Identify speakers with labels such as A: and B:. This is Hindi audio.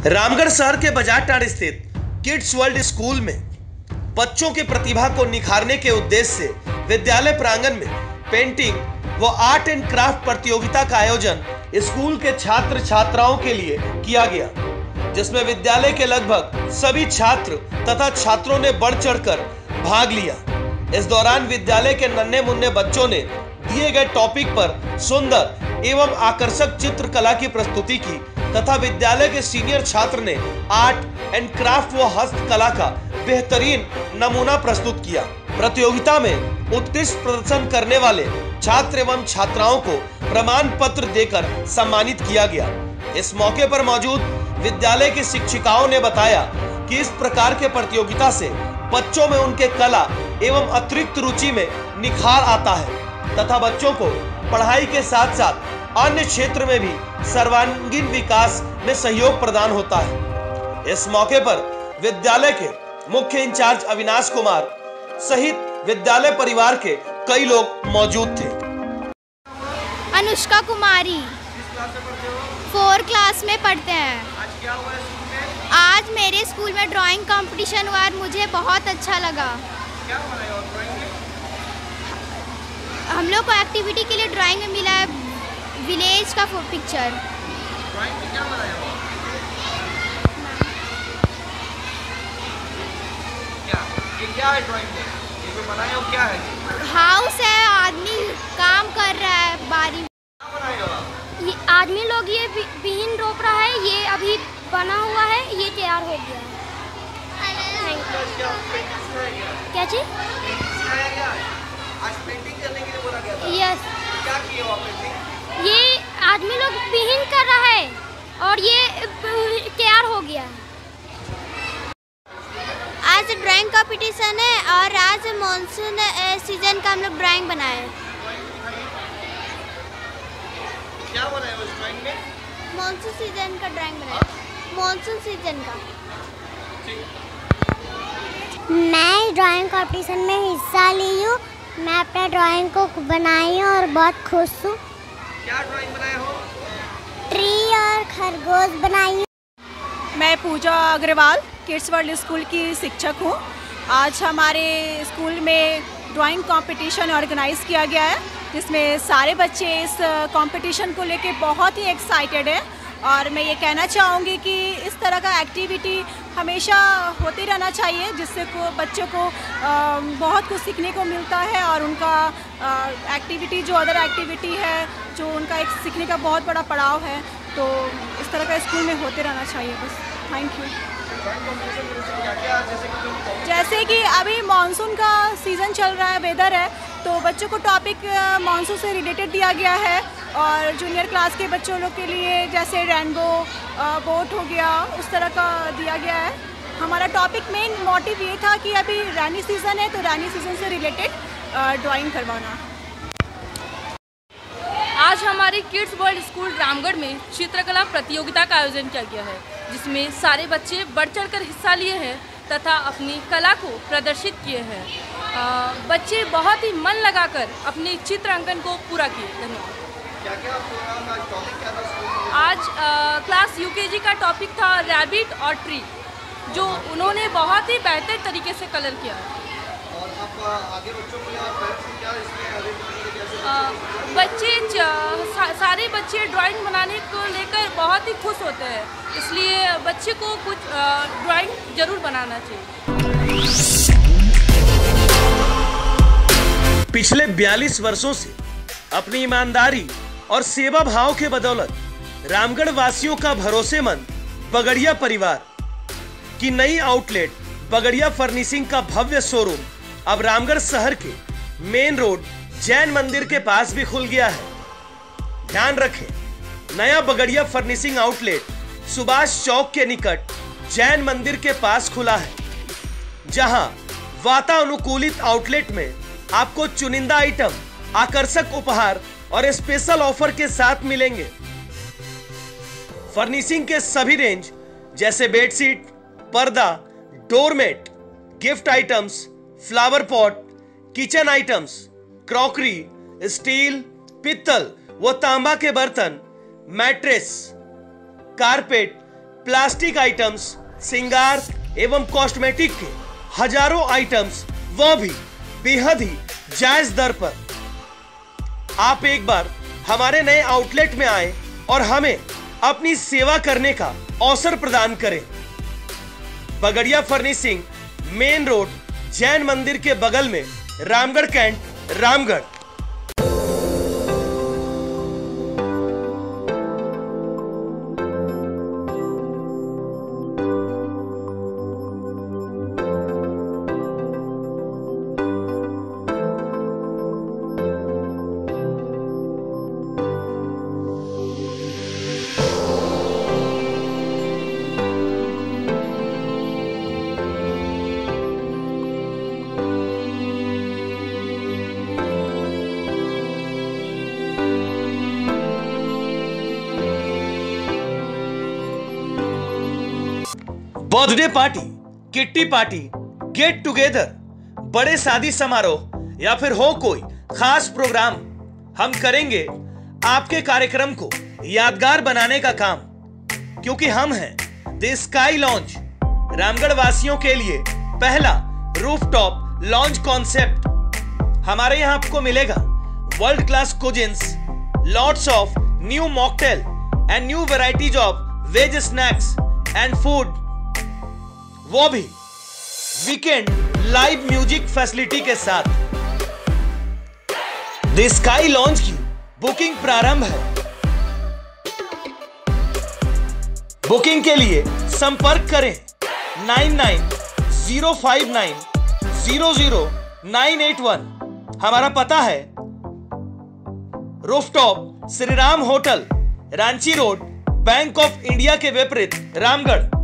A: रामगढ़ शहर के बाजारटांड़ स्थित किड्स वर्ल्ड स्कूल में बच्चों की प्रतिभा को निखारने के उद्देश्य से विद्यालय प्रांगण में पेंटिंग व आर्ट एंड क्राफ्ट प्रतियोगिता का आयोजन स्कूल के छात्र छात्राओं के लिए किया गया, जिसमें विद्यालय के लगभग सभी छात्र तथा छात्रों ने बढ़ चढ़कर भाग लिया। इस दौरान विद्यालय के नन्हे मुन्ने बच्चों ने दिए गए टॉपिक पर सुंदर एवं आकर्षक चित्रकला की प्रस्तुति की तथा विद्यालय के सीनियर छात्र ने आर्ट एंड क्राफ्ट व हस्तकला का बेहतरीन नमूना प्रस्तुत किया। प्रतियोगिता में उत्कृष्ट प्रदर्शन करने वाले छात्र एवं छात्राओं को प्रमाण पत्र देकर सम्मानित किया गया। इस मौके पर मौजूद विद्यालय की शिक्षिकाओं ने बताया कि इस प्रकार के प्रतियोगिता से बच्चों में उनके कला एवं अतिरिक्त रुचि में निखार आता है तथा बच्चों को पढ़ाई के साथ साथ अन्य क्षेत्र में भी सर्वांगीण विकास में सहयोग प्रदान होता है। इस मौके पर विद्यालय के मुख्य इंचार्ज अविनाश कुमार सहित विद्यालय परिवार के कई लोग मौजूद थे।
B: अनुष्का कुमारी 4 क्लास में पढ़ते हैं।
C: आज क्या हुआ स्कूल में?
B: आज मेरे स्कूल में ड्राइंग कंपटीशन हुआ और मुझे बहुत अच्छा लगा।
C: क्या बनाया और ड्राइंग में?
B: हम लोग को एक्टिविटी के लिए ड्राइंग में मिला है विलेज का पिक्चर।
C: ड्राइंग में क्या बनाया हो? क्या है ड्राइंग में? ये जो बनाया हो क्या है?
B: हाउस है, आदमी काम कर रहा है बारी।
C: क्या बनाए हो आप?
B: ये आदमी लोग ये बीन रोप रहा है, ये अभी बना हुआ है, ये तैयार हो गया है। क्या चीज?
C: आज पेंटिंग करने के लिए बोला गया था।
B: यस।
C: क्या किए हो आप पेंटिंग?
B: ये आदमी लोग बीन कर रहा है और ये तैयार हो गया है। आज ड्राइंग कंपटीशन है और आज मानसून सीजन का हम लोग ड्राइंग बनाए।
C: क्या बनाया उस ड्राइंग में?
B: मानसून सीजन का ड्राइंग बनाया। मानसून सीजन का।
D: मैं ड्राइंग कंपटीशन में हिस्सा ली हूँ। मैं अपना ड्राइंग को बनाई हूँ और बहुत खुश हूँ।
C: क्या ड्राइंग बनाए हो?
D: ट्री और खरगोश बनाई हूँ।
E: मैं Puja Agrawal kids world school की शिक्षक हूँ। आज हमारे स्कूल में ड्राइंग कंपटीशन ऑर्गेनाइज़ किया गया है, जिसमें सारे बच्चे इस कंपटीशन को लेके बहुत ही एक्साइटेड हैं और मैं ये कहना चाहूँगी कि इस तरह का एक्टिविटी हमेशा होते रहना चाहिए, जिससे को बच्चों को बहुत कुछ सीखने को मिलता है और उनका एक्टिविटी जो अदर एक्टिविटी है, जो उनका एक सीखने का बहुत बड़ा पड़ाव है, तो इस तरह का स्कूल में होते रहना चाहिए। बस थैंक यू। जैसे कि अभी मानसून का सीज़न चल रहा है, वेदर है, तो बच्चों को टॉपिक मानसून से रिलेटेड दिया गया है और जूनियर क्लास के बच्चों लोग के लिए जैसे रेनबो बोट हो गया, उस तरह का दिया गया है। हमारा टॉपिक मेन मोटिव ये था कि अभी रैनी सीज़न है, तो रैनी सीज़न से रिलेटेड ड्राइंग करवाना।
F: आज हमारे किड्स वर्ल्ड स्कूल रामगढ़ में चित्रकला प्रतियोगिता का आयोजन किया गया है, जिसमें सारे बच्चे बढ़ चढ़कर हिस्सा लिए हैं तथा अपनी कला को प्रदर्शित किए हैं। बच्चे बहुत ही मन लगाकर अपने चित्रांकन को पूरा किए। धन्यवाद।
C: क्या प्रोग्राम आज टॉपिक क्या था स्कूल में?
F: आज क्लास यूकेजी का टॉपिक था रैबिट और ट्री, जो उन्होंने बहुत ही बेहतर तरीके से कलर किया।
C: और अब आगे बच्चों के लिए और पेरेंट्स को क्या इसमें
F: सारे बच्चे ड्राइंग बनाने को लेकर बहुत ही खुश होते हैं, इसलिए बच्चे को कुछ ड्राइंग जरूर बनाना चाहिए।
A: पिछले 42 वर्षों से अपनी ईमानदारी और सेवा भाव के बदौलत रामगढ़ वासियों का भरोसेमंद बगड़िया परिवार की नई आउटलेट बगड़िया फर्निशिंग का भव्य शोरूम अब रामगढ़ शहर के मेन रोड जैन मंदिर के पास भी खुल गया है। ध्यान रखें, नया बगड़िया फर्निशिंग आउटलेट सुभाष चौक के निकट जैन मंदिर के पास खुला है, जहां वातानुकूलित आउटलेट में आपको चुनिंदा आइटम, आकर्षक उपहार और स्पेशल ऑफर के साथ मिलेंगे। फर्निशिंग के सभी रेंज जैसे बेडशीट, पर्दा, doormat, gift items, flower pot, kitchen items, crockery, steel, पित्तल व तांबा के बर्तन, मैट्रेस, कारपेट, प्लास्टिक आइटम्स, श्रृंगार एवं कॉस्मेटिक के हजारों आइटम्स, वह भी बेहद ही जायज दर पर। आप एक बार हमारे नए आउटलेट में आए और हमें अपनी सेवा करने का अवसर प्रदान करें। Bagaria furnishing, main road, Jain Mandir के बगल में, Ramgarh cantt, Ramgarh. Birthday party, kitty party, get together, बड़े शादी समारोह या फिर हो कोई खास प्रोग्राम, हम करेंगे आपके कार्यक्रम को यादगार बनाने का काम। क्योंकि हम हैं द स्काई लॉन्ज, रामगढ़ वासियों के लिए पहला रूफटॉप लॉन्ज कॉन्सेप्ट। हमारे यहाँ आपको मिलेगा world class cuisines, lots of new mocktail and new varieties of veg snacks and food, वो भी वीकेंड लाइव म्यूजिक फैसिलिटी के साथ। द स्काई लॉन्ज की बुकिंग प्रारंभ है। बुकिंग के लिए संपर्क करें 9905900981। हमारा पता है rooftop Shriram hotel, Ranchi road, bank of India के विपरीत, रामगढ़।